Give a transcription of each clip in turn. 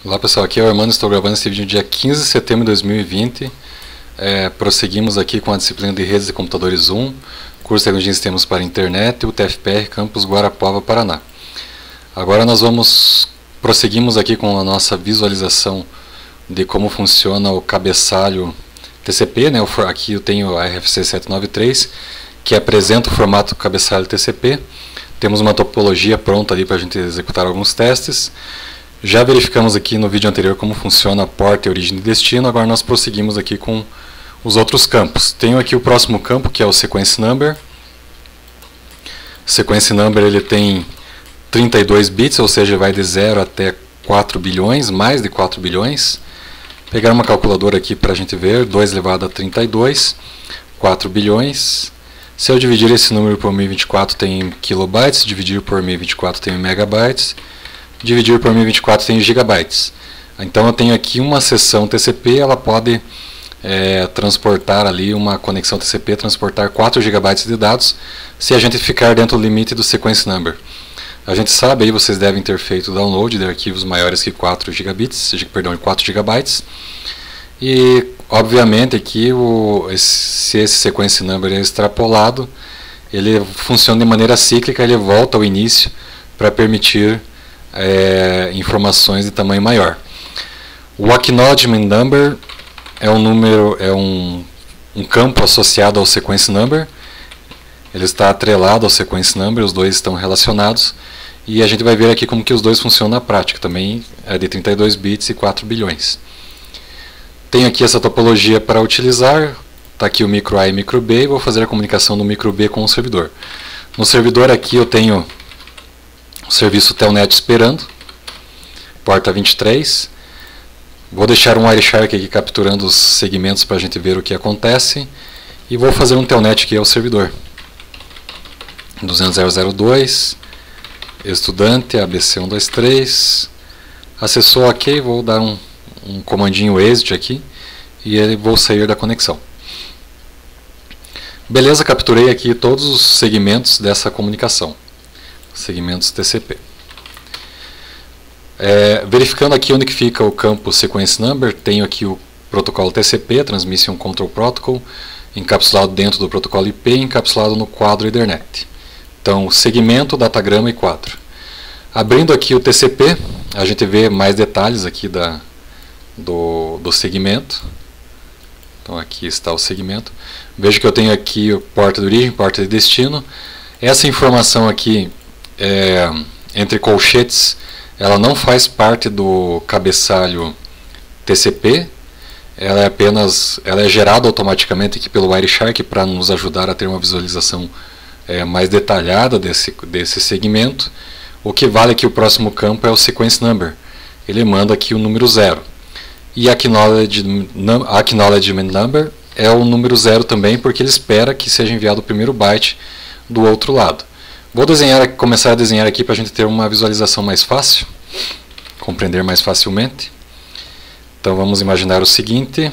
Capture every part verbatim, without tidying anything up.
Olá pessoal, aqui é o Armando, estou gravando esse vídeo no dia quinze de setembro de dois mil e vinte. É, prosseguimos aqui com a disciplina de redes de computadores um, curso de tecnologia de sistemas para internet, U T F P R, campus Guarapuava, Paraná. Agora nós vamos, prosseguimos aqui com a nossa visualização de como funciona o cabeçalho T C P, né? Aqui eu tenho a R F C setecentos e noventa e três, que apresenta o formato do cabeçalho T C P. Temos uma topologia pronta ali para a gente executar alguns testes. Já verificamos aqui no vídeo anterior como funciona a porta e origem e destino. Agora nós prosseguimos aqui com os outros campos. Tenho aqui o próximo campo, que é o Sequence Number. Sequence Number ele tem trinta e dois bits, ou seja, vai de zero até quatro bilhões, mais de quatro bilhões. Vou pegar uma calculadora aqui para a gente ver, dois elevado a trinta e dois, quatro bilhões. Se eu dividir esse número por mil e vinte e quatro tem kilobytes, dividir por mil e vinte e quatro tem megabytes, dividir por mil e vinte e quatro tem gigabytes. Então eu tenho aqui uma seção T C P, ela pode é, transportar ali uma conexão T C P, transportar quatro gigabytes de dados, se a gente ficar dentro do limite do sequence number. A gente sabe, aí vocês devem ter feito download de arquivos maiores que quatro gigabits, perdão, quatro gigabytes. E obviamente aqui o, se esse sequence number é extrapolado, ele funciona de maneira cíclica, ele volta ao início para permitir É, informações de tamanho maior. O Acknowledgement Number é um número, é um, um campo associado ao Sequence Number. Ele está atrelado ao Sequence Number, os dois estão relacionados. E a gente vai ver aqui como que os dois funcionam na prática. Também é de trinta e dois bits e quatro bilhões. Tenho aqui essa topologia para utilizar. Está aqui o micro A e micro B. E vou fazer a comunicação do micro B com o servidor. No servidor aqui eu tenho o serviço Telnet esperando, porta vinte e três. Vou deixar um Wireshark aqui capturando os segmentos para a gente ver o que acontece. E vou fazer um Telnet aqui ao servidor. duzentos mil e dois, estudante, A B C um dois três. Acessou OK, vou dar um, um comandinho exit aqui e ele, vou sair da conexão. Beleza, capturei aqui todos os segmentos dessa comunicação. Segmentos T C P. É, verificando aqui onde que fica o campo Sequence Number, tenho aqui o protocolo T C P, Transmission Control Protocol, encapsulado dentro do protocolo I P, encapsulado no quadro Ethernet. Então, segmento, datagrama e quadro. Abrindo aqui o T C P, a gente vê mais detalhes aqui da, do, do segmento. Então, aqui está o segmento. Vejo que eu tenho aqui o porta de origem, porta de destino. Essa informação aqui, É, entre colchetes, ela não faz parte do cabeçalho T C P, ela é apenas, ela é gerada automaticamente aqui pelo Wireshark para nos ajudar a ter uma visualização é, mais detalhada desse, desse segmento. O que vale aqui o próximo campo é o Sequence Number, ele manda aqui o número zero. E Acknowledgement Number é o número zero também, porque ele espera que seja enviado o primeiro byte do outro lado. Vou desenhar, começar a desenhar aqui para a gente ter uma visualização mais fácil, compreender mais facilmente. Então vamos imaginar o seguinte.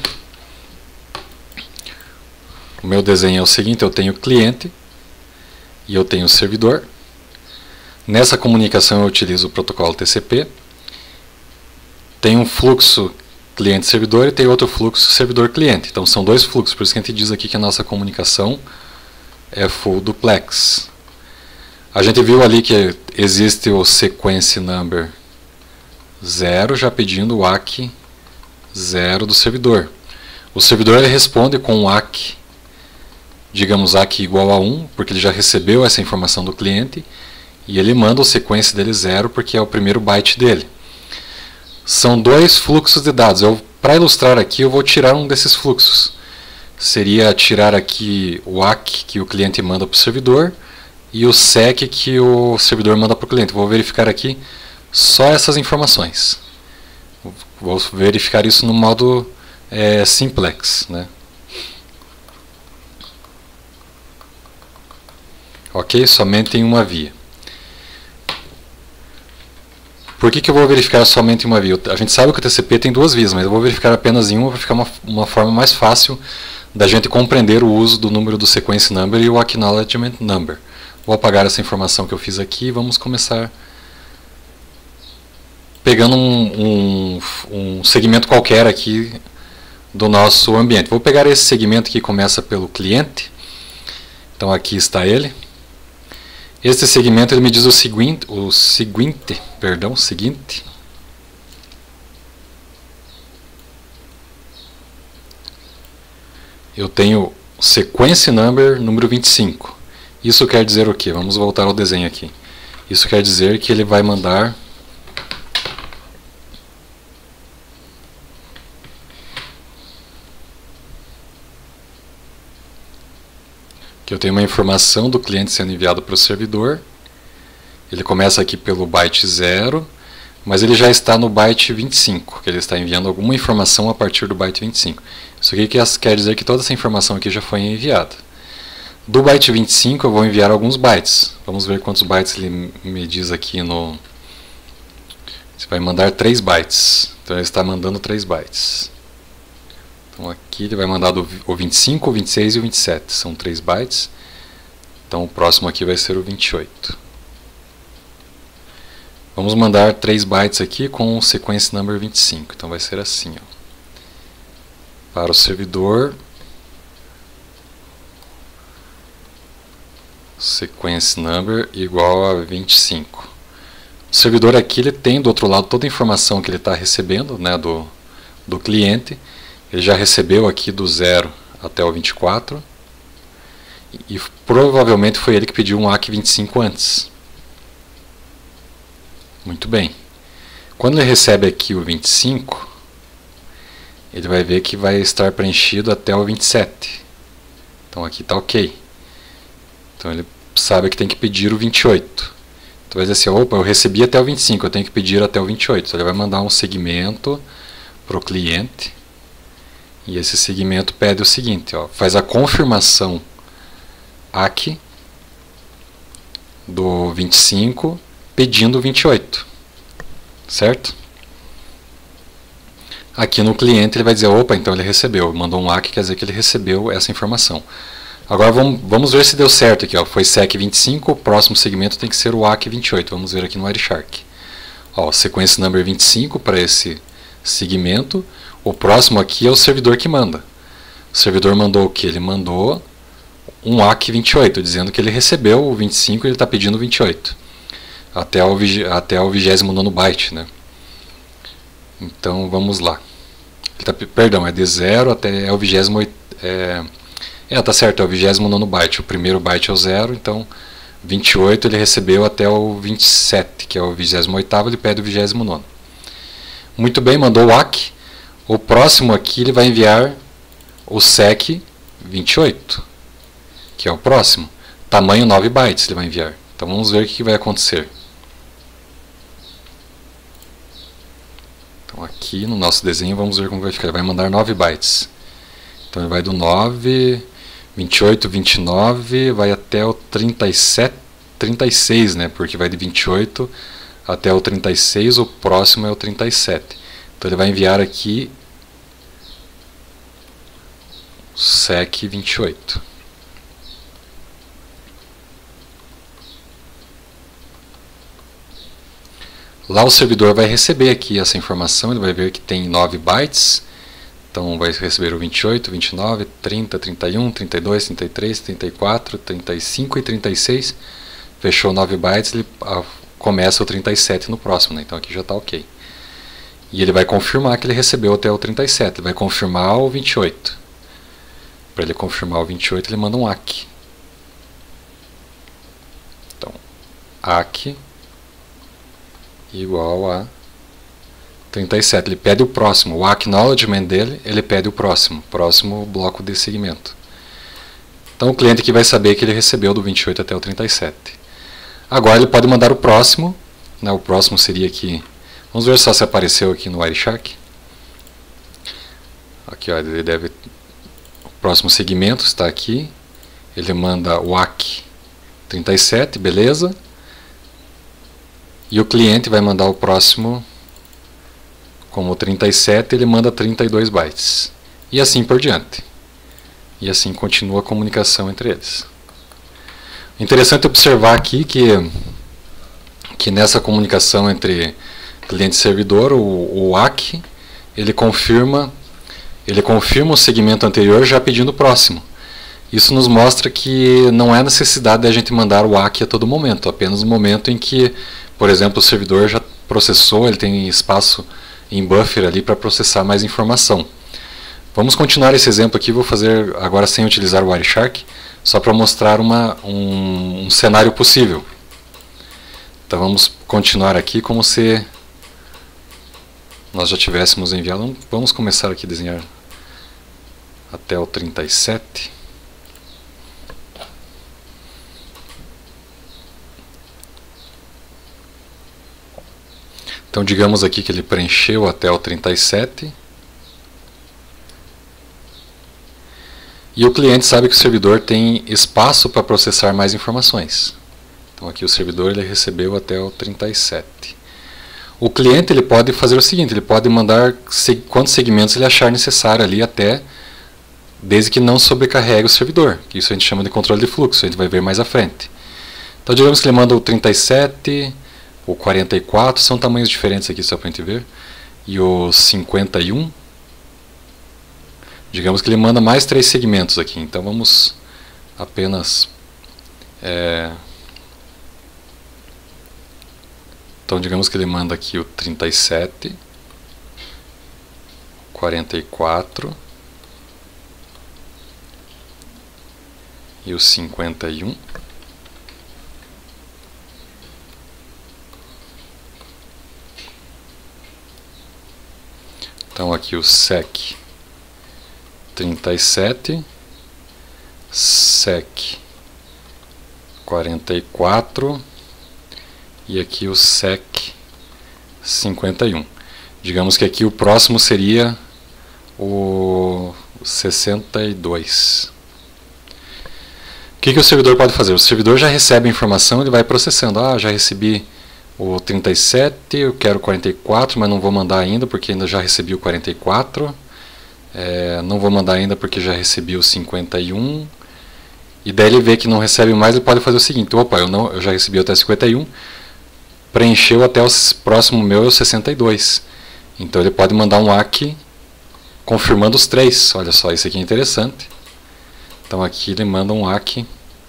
O meu desenho é o seguinte, eu tenho cliente e eu tenho servidor. Nessa comunicação eu utilizo o protocolo T C P. Tem um fluxo cliente-servidor e tem outro fluxo servidor-cliente. Então são dois fluxos, por isso que a gente diz aqui que a nossa comunicação é full duplex. A gente viu ali que existe o sequence number zero, já pedindo o A C K zero do servidor. O servidor ele responde com o A C K, digamos A C K igual a um, porque ele já recebeu essa informação do cliente, e ele manda o sequence dele zero, porque é o primeiro byte dele. São dois fluxos de dados. Para ilustrar aqui, eu vou tirar um desses fluxos. Seria tirar aqui o A C K que o cliente manda para o servidor, e o S E C que o servidor manda para o cliente. Vou verificar aqui só essas informações. Vou verificar isso no modo é, simplex, né? Ok? Somente em uma via. Por que que eu vou verificar somente em uma via? A gente sabe que o T C P tem duas vias, mas eu vou verificar apenas em uma para ficar uma, uma forma mais fácil da gente compreender o uso do número do sequence number e o acknowledgement number. Vou apagar essa informação que eu fiz aqui e vamos começar pegando um, um, um segmento qualquer aqui do nosso ambiente. Vou pegar esse segmento que começa pelo cliente. Então aqui está ele. Este segmento ele me diz o seguinte, o seguinte, perdão, seguinte. Eu tenho sequence number número vinte e cinco. Isso quer dizer o quê? Vamos voltar ao desenho aqui. Isso quer dizer que ele vai mandar que eu tenho uma informação do cliente sendo enviado para o servidor. Ele começa aqui pelo byte zero, mas ele já está no byte vinte e cinco, que ele está enviando alguma informação a partir do byte vinte e cinco. Isso aqui quer dizer que toda essa informação aqui já foi enviada. Do byte vinte e cinco eu vou enviar alguns bytes. Vamos ver quantos bytes ele me diz aqui no... Você vai mandar três bytes. Então ele está mandando três bytes. Então aqui ele vai mandar do, o vinte e cinco, o vinte e seis e o vinte e sete. São três bytes. Então o próximo aqui vai ser o vinte e oito. Vamos mandar três bytes aqui com o sequence number vinte e cinco. Então vai ser assim, ó. Para o servidor, sequence number igual a vinte e cinco. O servidor aqui ele tem do outro lado toda a informação que ele está recebendo, né, do, do cliente. Ele já recebeu aqui do zero até o vinte e quatro. E, e provavelmente foi ele que pediu um A C vinte e cinco antes. Muito bem. Quando ele recebe aqui o vinte e cinco, ele vai ver que vai estar preenchido até o vinte e sete. Então aqui está ok. Então ele sabe que tem que pedir o vinte e oito. Então vai dizer assim, opa, eu recebi até o vinte e cinco, eu tenho que pedir até o vinte e oito. Então ele vai mandar um segmento para o cliente. E esse segmento pede o seguinte, ó, faz a confirmação A C do vinte e cinco pedindo o vinte e oito. Certo? Aqui no cliente ele vai dizer, opa, então ele recebeu. Mandou um A C, quer dizer que ele recebeu essa informação. Agora vamos, vamos ver se deu certo aqui. Ó. Foi sec vinte e cinco, o próximo segmento tem que ser o A C vinte e oito. Vamos ver aqui no Wireshark. Ó, sequence number vinte e cinco para esse segmento. O próximo aqui é o servidor que manda. O servidor mandou o que? Ele mandou um A C vinte e oito, dizendo que ele recebeu o vinte e cinco e ele está pedindo o vinte e oito. Até o, até o vigésimo nono byte, né? Então vamos lá. Ele tá, perdão, é de zero até o vigésimo oitavo. É, é, tá certo, é o vigésimo nono byte. O primeiro byte é o zero, então vinte e oito ele recebeu até o vinte e sete, que é o vigésimo oitavo, ele pede o vigésimo nono. Muito bem, mandou o A C. O próximo aqui ele vai enviar o sec vinte e oito, que é o próximo. Tamanho nove bytes ele vai enviar. Então vamos ver o que vai acontecer. Então aqui no nosso desenho vamos ver como vai ficar. Ele vai mandar nove bytes. Então ele vai do nove, vinte e oito, vinte e nove, vai até o trinta e sete, trinta e seis, né? Porque vai de vinte e oito até o trinta e seis, o próximo é o trinta e sete. Então ele vai enviar aqui sec vinte e oito. Lá o servidor vai receber aqui essa informação, ele vai ver que tem nove bytes. Então vai receber o vinte e oito, vinte e nove, trinta, trinta e um, trinta e dois, trinta e três, trinta e quatro, trinta e cinco e trinta e seis. Fechou nove bytes, ele começa o trinta e sete no próximo, né? Então aqui já está ok. E ele vai confirmar que ele recebeu até o trinta e sete. Ele vai confirmar o vinte e oito. Para ele confirmar o vinte e oito, ele manda um A C. Então, A C igual a trinta e sete. Ele pede o próximo. O acknowledgement dele, ele pede o próximo. Próximo bloco de segmento. Então o cliente aqui vai saber que ele recebeu do vinte e oito até o trinta e sete. Agora ele pode mandar o próximo. Né, o próximo seria aqui... Vamos ver só se apareceu aqui no Wireshark. Aqui, ó, ele deve... O próximo segmento está aqui. Ele manda o A C trinta e sete, beleza. E o cliente vai mandar o próximo, como trinta e sete, ele manda trinta e dois bytes. E assim por diante. E assim continua a comunicação entre eles. Interessante observar aqui que, que nessa comunicação entre cliente-servidor, o, o A C, ele confirma, ele confirma o segmento anterior já pedindo o próximo. Isso nos mostra que não é necessidade de a gente mandar o A C a todo momento, apenas no momento em que, por exemplo, o servidor já processou, ele tem espaço em buffer ali para processar mais informação. Vamos continuar esse exemplo aqui, vou fazer agora sem utilizar o Wireshark, só para mostrar uma, um, um cenário possível. Então vamos continuar aqui como se nós já tivéssemos enviado. Vamos começar aqui a desenhar até o trinta e sete. Então digamos aqui que ele preencheu até o trinta e sete. E o cliente sabe que o servidor tem espaço para processar mais informações. Então aqui o servidor ele recebeu até o trinta e sete. O cliente ele pode fazer o seguinte, ele pode mandar quantos segmentos ele achar necessário ali até, desde que não sobrecarregue o servidor, que isso a gente chama de controle de fluxo, a gente vai ver mais à frente. Então digamos que ele manda o trinta e sete, o quarenta e quatro, são tamanhos diferentes aqui só para a gente ver, e o cinquenta e um. Digamos que ele manda mais três segmentos aqui, então vamos apenas... É, então digamos que ele manda aqui o trinta e sete, quarenta e quatro e o cinquenta e um. Então aqui o sec trinta e sete, sec quarenta e quatro e aqui o sec cinquenta e um. Digamos que aqui o próximo seria o sessenta e dois. O que, que o servidor pode fazer? O servidor já recebe a informação, ele vai processando. Ah, já recebi o trinta e sete, eu quero o quarenta e quatro, mas não vou mandar ainda porque ainda já recebi o quarenta e quatro. É, não vou mandar ainda porque já recebi o cinquenta e um. E daí ele vê que não recebe mais, ele pode fazer o seguinte: opa, eu, não, eu já recebi até cinquenta e um, preencheu até o próximo meu, o sessenta e dois. Então ele pode mandar um A C confirmando os três. Olha só, isso aqui é interessante. Então aqui ele manda um A C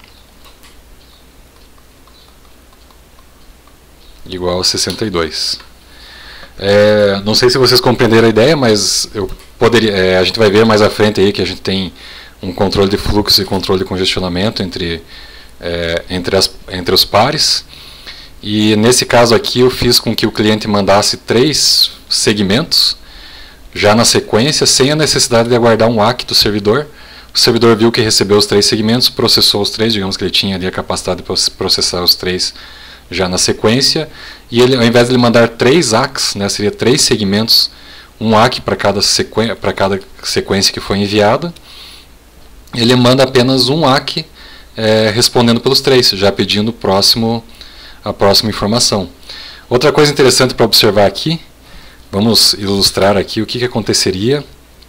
igual a sessenta e dois. É, não sei se vocês compreenderam a ideia, mas eu poderia, é, a gente vai ver mais à frente aí que a gente tem um controle de fluxo e controle de congestionamento entre, é, entre, as, entre os pares. E nesse caso aqui eu fiz com que o cliente mandasse três segmentos já na sequência, sem a necessidade de aguardar um A C do servidor. O servidor viu que recebeu os três segmentos, processou os três, digamos que ele tinha ali a capacidade de processar os três já na sequência, e ele, ao invés de ele mandar três A Cs, né, seria três segmentos, um A C para cada, sequ... para cada sequência que foi enviada, ele manda apenas um A C é, respondendo pelos três, já pedindo o próximo, a próxima informação. Outra coisa interessante para observar aqui, vamos ilustrar aqui o que, que aconteceria.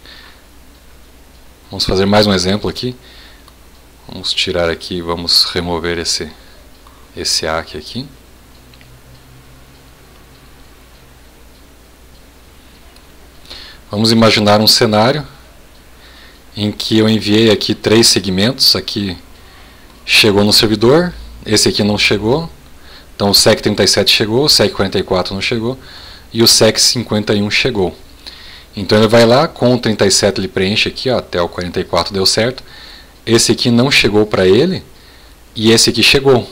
Vamos fazer mais um exemplo aqui. Vamos tirar aqui, vamos remover esse esse A C aqui. Vamos imaginar um cenário em que eu enviei aqui três segmentos. Aqui chegou no servidor, esse aqui não chegou. Então o sec trinta e sete chegou, o sec quarenta e quatro não chegou e o sec cinquenta e um chegou. Então ele vai lá, com o trinta e sete ele preenche aqui, ó, até o quarenta e quatro deu certo. Esse aqui não chegou para ele e esse aqui chegou.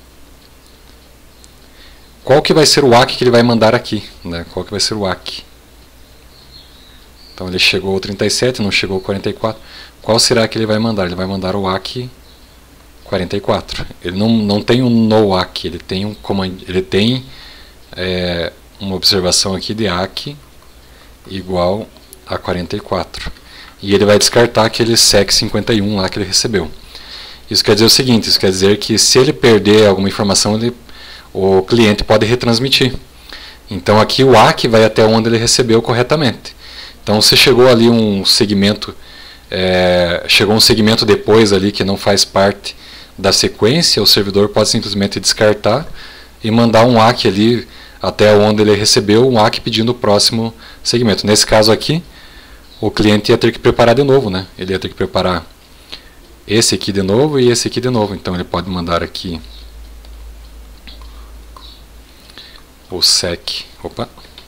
Qual que vai ser o A C que ele vai mandar aqui? Né? Qual que vai ser o A C? Então ele chegou ao trinta e sete, não chegou ao quarenta e quatro. Qual será que ele vai mandar? Ele vai mandar o A C quarenta e quatro. Ele não, não tem um no A C, ele tem, um comand, ele tem é, uma observação aqui de A C igual a quarenta e quatro. E ele vai descartar aquele sec cinquenta e um lá que ele recebeu. Isso quer dizer o seguinte, isso quer dizer que se ele perder alguma informação, ele o cliente pode retransmitir. Então aqui o A C vai até onde ele recebeu corretamente. Então se chegou ali um segmento, é, chegou um segmento depois ali que não faz parte da sequência, o servidor pode simplesmente descartar e mandar um A C ali até onde ele recebeu um A Q pedindo o próximo segmento. Nesse caso aqui, o cliente ia ter que preparar de novo, né? Ele ia ter que preparar esse aqui de novo e esse aqui de novo. Então ele pode mandar aqui o S E C. Opa!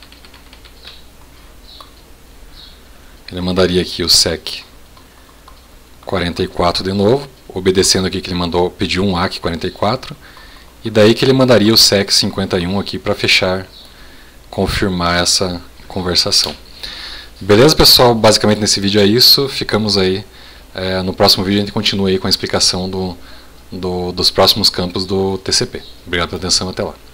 Ele mandaria aqui o S E C quarenta e quatro de novo, obedecendo aqui que ele mandou, pediu um A Q quarenta e quatro, e daí que ele mandaria o S E C cinquenta e um aqui para fechar, confirmar essa conversação. Beleza, pessoal? Basicamente nesse vídeo é isso. Ficamos aí. É, no próximo vídeo a gente continua aí com a explicação do, do, dos próximos campos do T C P. Obrigado pela atenção, até lá.